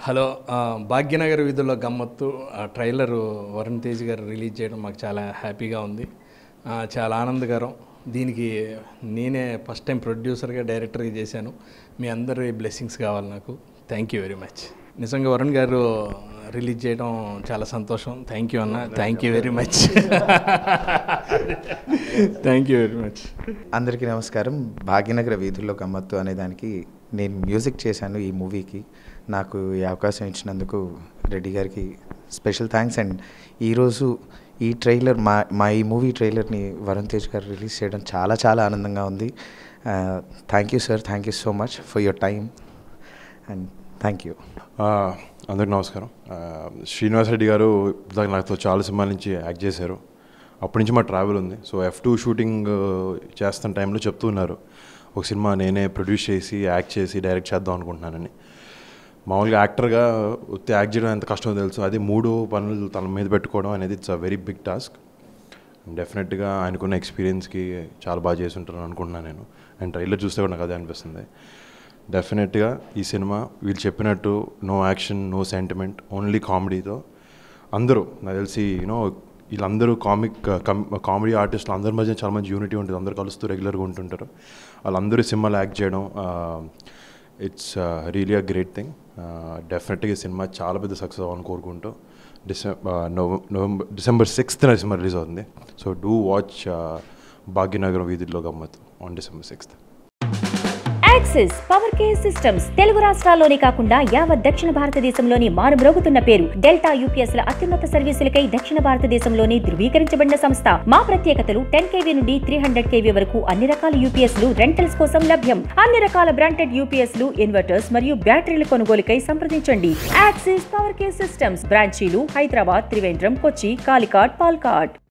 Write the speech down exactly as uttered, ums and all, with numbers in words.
Hello Bhagyanagar వీధుల్లో గమ్మత్తు trailer Varun Tej గారు రిలీజ్ చేయడం మాకు చాలా హ్యాపీగా ఉంది, చాలా ఆనందకరం. దీనికి నేనే ఫస్ట్ టైం ప్రొడ్యూసర్గా డైరెక్టర్గా చేశాను. మీ అందరి బ్లెస్సింగ్స్ కావాలి నాకు. Thank you very much. నిజంగా వరుణ్ గారు రిలీజ్ చేయడం చాలా సంతోషం. థ్యాంక్ యూ అన్న, thank you very much. Thank you very much. అందరికీ నమస్కారం. భాగ్యనగర వీధుల్లో గమ్మత్తు అనే దానికి నేను మ్యూజిక్ చేశాను. ఈ మూవీకి నాకు ఈ అవకాశం ఇచ్చినందుకు రెడ్డి గారికి స్పెషల్ థ్యాంక్స్. అండ్ ఈరోజు ఈ ట్రైలర్ మా మా ఈ మూవీ ట్రైలర్ని వరుణ్ తేజ్ గారు రిలీజ్ చేయడం చాలా చాలా ఆనందంగా ఉంది. Thank you sir, thank you so much for your time and thank you. అందరికీ నమస్కారం. శ్రీనివాస్ రెడ్డి గారు నాతో చాలా సినిమాల నుంచి యాక్ట్ చేశారు. అప్పటి నుంచి మా ట్రావెల్ ఉంది. సో ఎఫ్ టూ షూటింగ్ చేస్తున్న టైంలో చెప్తూ ఉన్నారు, ఒక సినిమా నేనే ప్రొడ్యూస్ చేసి యాక్ట్ చేసి డైరెక్ట్ చేద్దాం అనుకుంటున్నానని. మామూలుగా యాక్టర్గా వచ్చి యాక్ట్ చేయడం ఎంత కష్టమో తెలుసు, అది మూడు పనులు తన మీద పెట్టుకోవడం అనేది it's a very big task. డెఫినెట్గా ఆయనకున్న ఎక్స్పీరియన్స్కి చాలా బాగా చేసి ఉంటారని అనుకుంటున్నాను నేను. అండ్ ట్రైలర్ చూస్తే కూడా నాకు అదే అనిపిస్తుంది. డెఫినెట్గా ఈ సినిమా వీళ్ళు చెప్పినట్టు no action, no sentiment, only కామెడీతో అందరూ నాకు తెలిసి యూనో వీళ్ళందరూ కామిక్ కామెడీ ఆర్టిస్టులు అందరి మధ్య చాలా మంచి యూనిటీ ఉంటుంది. అందరూ కలుస్తూ రెగ్యులర్గా ఉంటుంటారు. వాళ్ళందరూ సినిమాలు యాక్ట్ చేయడం it's really a great thing. డెఫినెట్గా ఈ సినిమా చాలా పెద్ద సక్సెస్ అవ్వాలని కోరుకుంటూ December November December sixth cinema release అవుతుంది. సో డూ వాచ్ భాగ్యనగరం వీధుల్లో గమ్మత్తు on December sixth. Axis power care systems Telugu రాష్ట్రాల్లోనే కాకుండా యావత్ దక్షిణ భారతదేశంలోని మారుమ్రోగుతున్న పేరు. డెల్టా యూపీఎస్ ల అత్యున్నత సర్వీసులకై దక్షిణ భారతదేశంలోని ధృవీకరించబడిన సంస్థ. మా ప్రత్యేకతలు టెన్ కేవీ నుండి త్రీ హండ్రెడ్ కేవీ వరకు అన్ని రకాల యూపీఎస్ లు రెంటల్స్ కోసం లభ్యం. అన్ని రకాల బ్రాండెడ్ యూపీఎస్ లు, ఇన్వర్టర్స్ మరియు బ్యాటరీల కొనుగోలుకై సంప్రదించండి. యాక్సిస్ పవర్ కేర్ సిస్టమ్స్ బ్రాంచీలు హైదరాబాద్, త్రివేంద్రం, కొచ్చి, కాలికాడ్, పాల్కాడ్.